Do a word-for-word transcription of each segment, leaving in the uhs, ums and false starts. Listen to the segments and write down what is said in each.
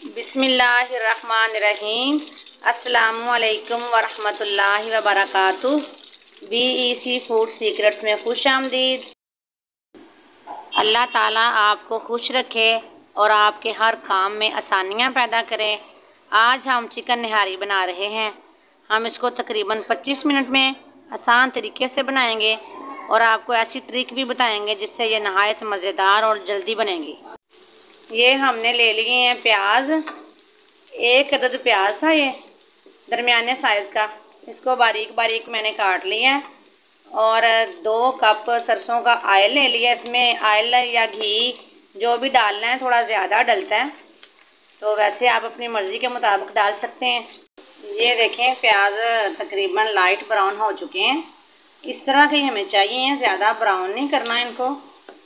बिस्मिल्लाहिर्रहमानिर्रहीम। अस्सलामुअलैकुम वरहमतुल्लाहि वबरकातुह। B E C food secrets में खुश आमदीद। अल्लाह ताला आपको खुश रखे और आपके हर काम में आसानियाँ पैदा करे। आज हम चिकन निहारी बना रहे हैं। हम इसको तकरीबन पच्चीस मिनट में आसान तरीके से बनाएंगे और आपको ऐसी ट्रिक भी बताएंगे जिससे ये नहायत मज़ेदार और जल्दी बनेगी। ये हमने ले लिए हैं प्याज, एक अदद प्याज था ये दरमियाने साइज़ का। इसको बारीक बारीक मैंने काट लिया है और दो कप सरसों का ऑयल ले लिया। इसमें ऑयल या घी जो भी डालना है थोड़ा ज़्यादा डलता है, तो वैसे आप अपनी मर्ज़ी के मुताबिक डाल सकते हैं। ये देखें प्याज तकरीबन लाइट ब्राउन हो चुके हैं। इस तरह के हमें चाहिए, ज़्यादा ब्राउन नहीं करना इनको।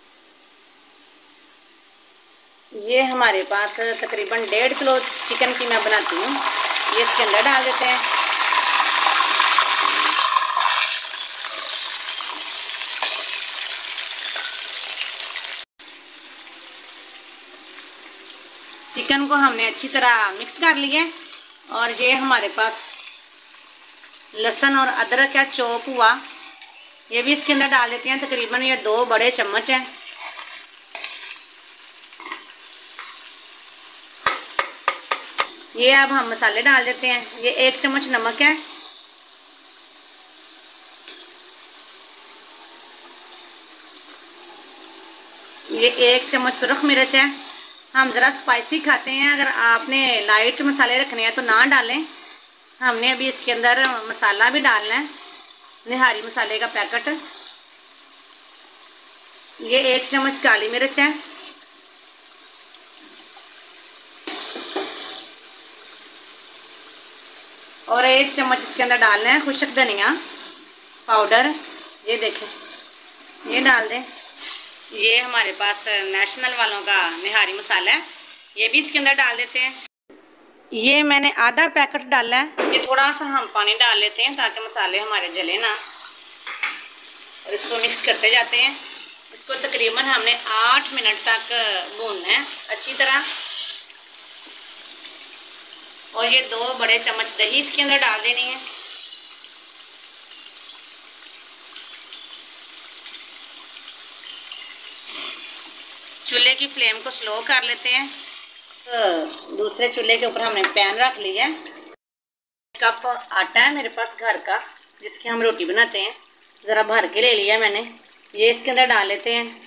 ये हमारे पास तकरीबन डेढ़ किलो चिकन की मैं बनाती हूँ। ये इसके अंदर डाल देते हैं। चिकन को हमने अच्छी तरह मिक्स कर लिया है और ये हमारे पास लहसुन और अदरक का चॉप हुआ, ये भी इसके अंदर डाल देते हैं। तकरीबन ये दो बड़े चम्मच हैं। ये अब हम मसाले डाल देते हैं। ये एक चम्मच नमक है, ये एक चम्मच सुरख मिर्च है। हम ज़रा स्पाइसी खाते हैं, अगर आपने लाइट मसाले रखने हैं तो ना डालें। हमने अभी इसके अंदर मसाला भी डालना है, निहारी मसाले का पैकेट। ये एक चम्मच काली मिर्च है, और एक चम्मच इसके अंदर डालना है खुश्क धनिया पाउडर। ये देखें, ये डाल दें। ये हमारे पास नेशनल वालों का निहारी मसाला है, ये भी इसके अंदर डाल देते हैं। ये मैंने आधा पैकेट डाला है। ये थोड़ा सा हम पानी डाल लेते हैं ताकि मसाले हमारे जले ना, और इसको मिक्स करते जाते हैं। इसको तकरीबन हमने आठ मिनट तक भूनना है अच्छी तरह। और ये दो बड़े चम्मच दही इसके अंदर डाल देनी है। चूल्हे की फ्लेम को स्लो कर लेते हैं। तो दूसरे चूल्हे के ऊपर हमने पैन रख लिया है। कप आटा है मेरे पास घर का, जिसकी हम रोटी बनाते हैं। ज़रा भर के ले लिया मैंने, ये इसके अंदर डाल लेते हैं।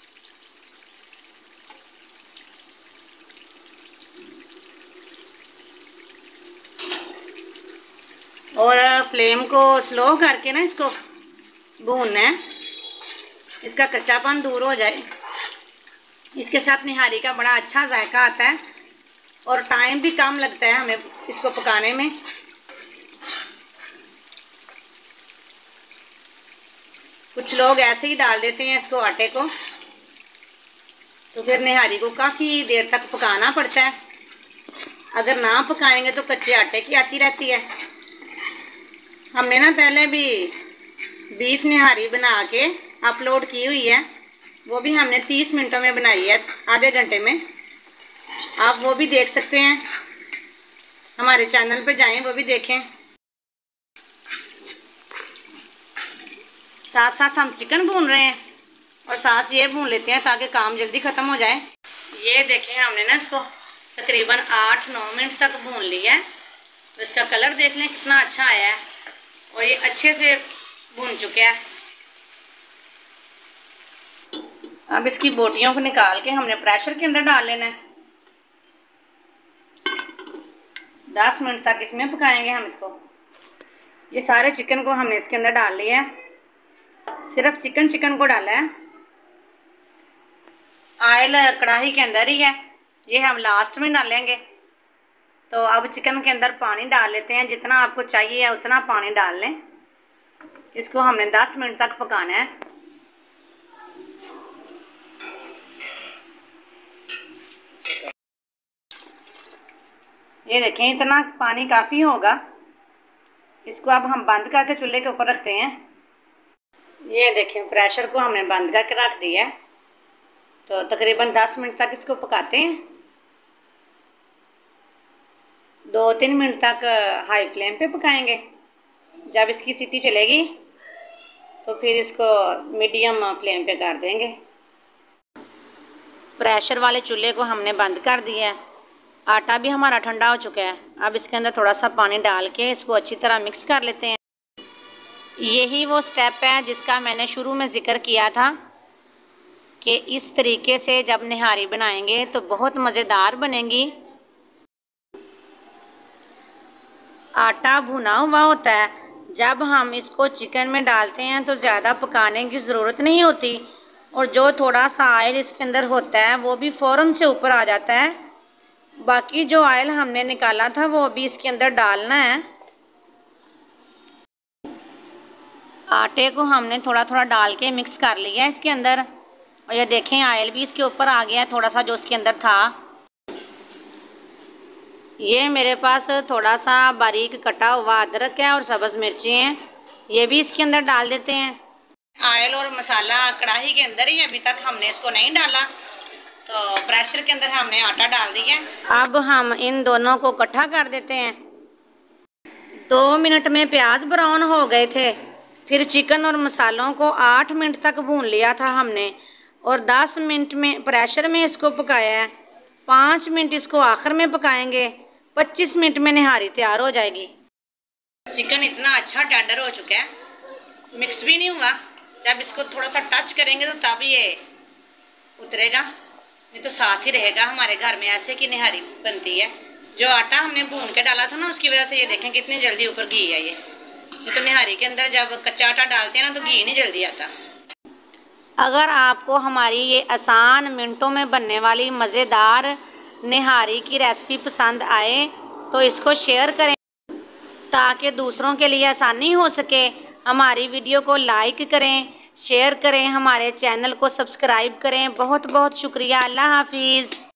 और फ्लेम को स्लो करके ना इसको भूनना है, इसका कच्चापन दूर हो जाए। इसके साथ निहारी का बड़ा अच्छा जायका आता है और टाइम भी कम लगता है हमें इसको पकाने में। कुछ लोग ऐसे ही डाल देते हैं इसको आटे को, तो फिर निहारी को काफ़ी देर तक पकाना पड़ता है। अगर ना पकाएंगे तो कच्चे आटे की आती रहती है। हमने ना पहले भी बीफ निहारी बना के अपलोड की हुई है, वो भी हमने तीस मिनटों में बनाई है, आधे घंटे में। आप वो भी देख सकते हैं, हमारे चैनल पे जाएं, वो भी देखें। साथ साथ हम चिकन भून रहे हैं और साथ ये भून लेते हैं ताकि काम जल्दी ख़त्म हो जाए। ये देखें, हमने ना इसको तकरीबन आठ नौ मिनट तक भून लिया है। तो इसका कलर देख लें कितना अच्छा आया है और ये अच्छे से भून चुका है। अब इसकी बोटियों को निकाल के हमने प्रेशर के अंदर डाल लेना है। दस मिनट तक इसमें पकाएंगे हम इसको। ये सारे चिकन को हमने इसके अंदर डाल लिया है, सिर्फ चिकन चिकन को डाला है। ऑयल कढ़ाई के अंदर ही है, ये हम लास्ट में डालेंगे। तो अब चिकन के अंदर पानी डाल लेते हैं, जितना आपको चाहिए उतना पानी डाल लें। इसको हमने दस मिनट तक पकाना है। ये देखें, इतना पानी काफ़ी होगा। इसको अब हम बंद करके चूल्हे के ऊपर रखते हैं। ये देखें, प्रेशर को हमने बंद करके रख दिया है। तो तकरीबन दस मिनट तक इसको पकाते हैं। दो तीन मिनट तक हाई फ्लेम पे पकाएंगे। जब इसकी सीटी चलेगी तो फिर इसको मीडियम फ्लेम पे कर देंगे। प्रेशर वाले चूल्हे को हमने बंद कर दिया है। आटा भी हमारा ठंडा हो चुका है। अब इसके अंदर थोड़ा सा पानी डाल के इसको अच्छी तरह मिक्स कर लेते हैं। यही वो स्टेप है जिसका मैंने शुरू में ज़िक्र किया था कि इस तरीके से जब निहारी बनाएंगे तो बहुत मज़ेदार बनेगी। आटा भुना हुआ होता है। जब हम इसको चिकन में डालते हैं तो ज़्यादा पकाने की ज़रूरत नहीं होती और जो थोड़ा सा ऑयल इसके अंदर होता है वो भी फ़ौरन से ऊपर आ जाता है। बाकी जो ऑयल हमने निकाला था वो अभी इसके अंदर डालना है। आटे को हमने थोड़ा थोड़ा डाल के मिक्स कर लिया है इसके अंदर और ये देखें ऑयल भी इसके ऊपर आ गया है थोड़ा सा जो इसके अंदर था। ये मेरे पास थोड़ा सा बारीक कटा हुआ अदरक है और सब्ज़ मिर्ची हैं, ये भी इसके अंदर डाल देते हैं। ऑयल और मसाला कढ़ाई के अंदर ही, अभी तक हमने इसको नहीं डाला, तो प्रेशर के अंदर हमने आटा डाल दिया। अब हम इन दोनों को इकट्ठा कर देते हैं। दो मिनट में प्याज ब्राउन हो गए थे। फिर चिकन और मसालों को आठ मिनट तक भून लिया था हमने और दस मिनट में प्रेशर में इसको पकाया है। पाँच मिनट इसको आखिर में पकाएंगे। पच्चीस मिनट में निहारी तैयार हो जाएगी। चिकन इतना अच्छा टेंडर हो चुका है, मिक्स भी नहीं हुआ। जब इसको थोड़ा सा टच करेंगे तो तब ये उतरेगा, नहीं तो साथ ही रहेगा। हमारे घर में ऐसे की निहारी बनती है। जो आटा हमने भून के डाला था ना, उसकी वजह से ये देखें कितनी जल्दी ऊपर घी है। ये ये तो निहारी के अंदर जब कच्चा आटा डालते हैं ना तो घी नहीं जल्दी आता। अगर आपको हमारी ये आसान मिनटों में बनने वाली मज़ेदार निहारी की रेसिपी पसंद आए तो इसको शेयर करें ताकि दूसरों के लिए आसानी हो सके। हमारी वीडियो को लाइक करें, शेयर करें, हमारे चैनल को सब्सक्राइब करें। बहुत बहुत शुक्रिया। अल्लाह हाफिज़।